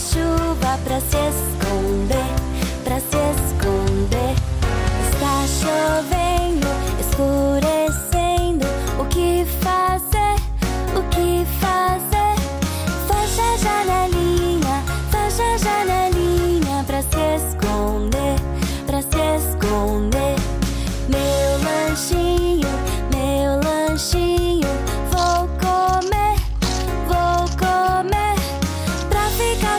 chuva pra se esconder, pra se esconder. Está chovendo, escurecendo. O que fazer? O que fazer? Fecha a janelinha pra se esconder, pra se esconder. Meu lanchinho, vou comer, pra ficar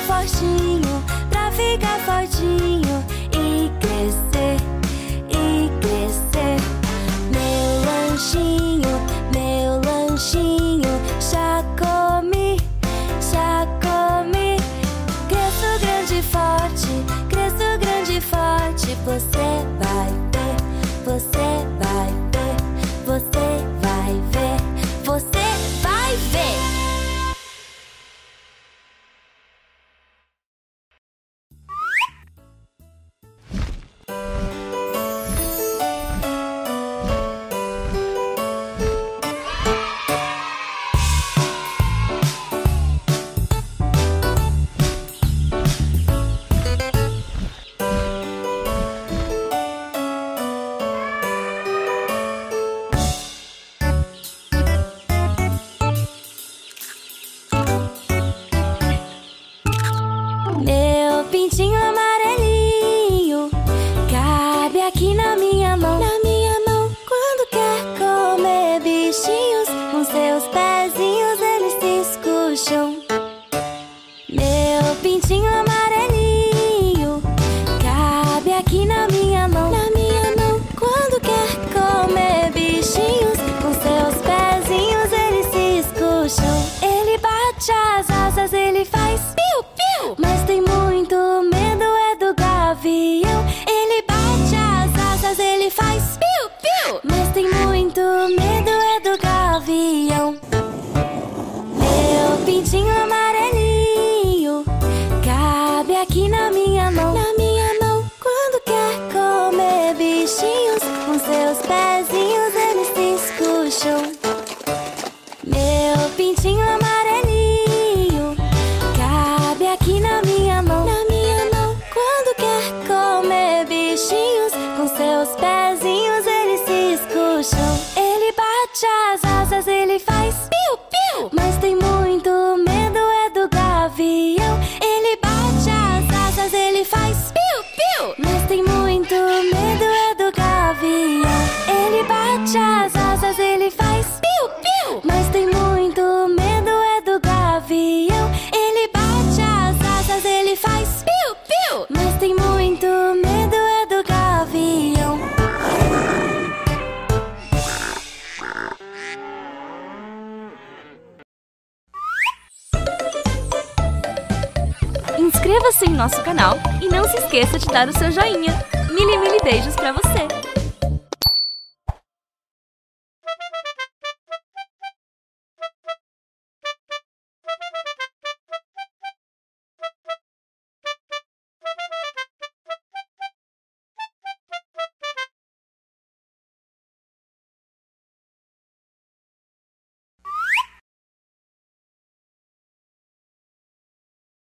fortinho e crescer, Meu lanchinho, já comi. Cresço grande e forte, você vai ver, você vai ver, você vai ver, você vai ver. Meu pintinho amarelinho cabe aqui na minha mão, Quando quer comer bichinhos, com seus pezinhos eles se escucham. Meu pintinho amarelinho cabe aqui na minha mão, Quando quer comer bichinhos, com seus pezinhos eles se escucham. Ele bate as asas, ele faz piu-piu, mas tem muito medo é do gavião. Ele bate as asas, ele faz piu-piu, mas tem muito medo é do gavião. Meu pintinho amarelinho cabe aqui na minha mão, Quando quer comer bichinhos, com seus pezinhos eles se escucham. Meu pintinho amarelinho cabe aqui na minha mão, Quando quer comer bichinhos, com seus pezinhos eles se escucham. Ele bate as asas, ele faz piu-piu, mas tem muito medo é do gavião. Ele bate as asas, ele faz piu-piu, mas tem muito medo é do gavião. Ele bate as asas, ele faz piu-piu, mas tem muito medo é do gavião. Ele bate as asas, ele faz piu-piu, mas tem muito medo é do gavião. Inscreva-se em nosso canal e não se esqueça de dar o seu joinha. Mil beijos pra você!